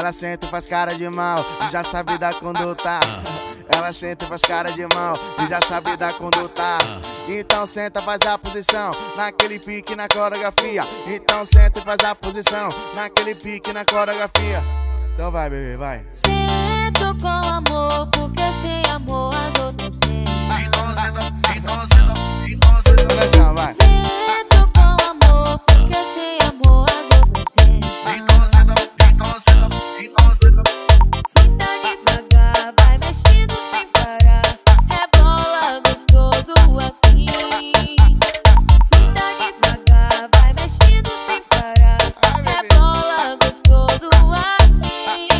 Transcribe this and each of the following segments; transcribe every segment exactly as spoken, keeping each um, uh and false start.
Ela senta e faz cara de mal e já sabe da conduta. Ela senta e faz cara de mal e já sabe da conduta. Então senta, faz a posição naquele pique na coreografia. Então senta e faz a posição naquele pique na coreografia. Então vai, bebê, vai. Sento com amor, porque sem amor as outras sentem. Então senta, então senta, então senta. Olha só, vai. Sento com amor, porque sem amor as outras sentem. Então senta, então senta, então senta. Senta devagar, vai mexendo sem parar. Rebola gostoso assim. Senta devagar, vai mexendo sem parar. Rebola gostoso assim.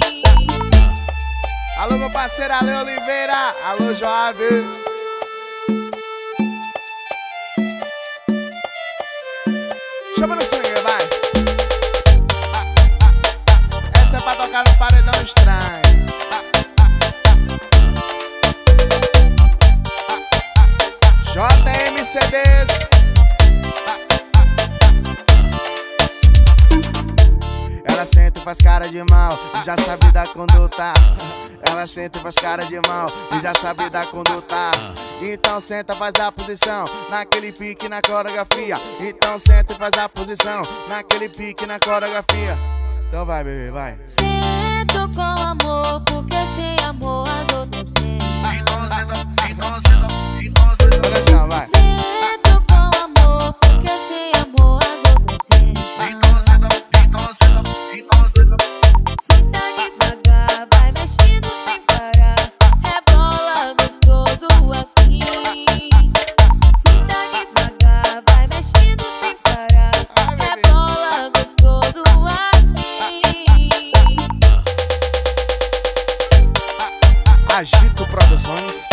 Alô, meu parceiro Ale Oliveira. Alô, Joab. Chama no sangue, vai. Essa é pra tocar no paredão estranho. J M C Ds. Ela senta e faz cara de mal e já sabe da conduta. Ela senta e faz cara de mal e já sabe da conduta. Então senta, faz a posição naquele pique na coreografia. Então senta e faz a posição naquele pique na coreografia. Então vai, bebê, vai. Sento com amor, porque sem amor as outras sentem. Então senta, então senta, então senta. Olha só, vai. Sento com amor, porque sem amor as outras sentem. Então senta, então senta, então senta. Senta devagar, vai mexendo sem parar. Rebola gostoso assim. Senta devagar, vai mexendo sem parar. Rebola gostoso assim. Agito Produções.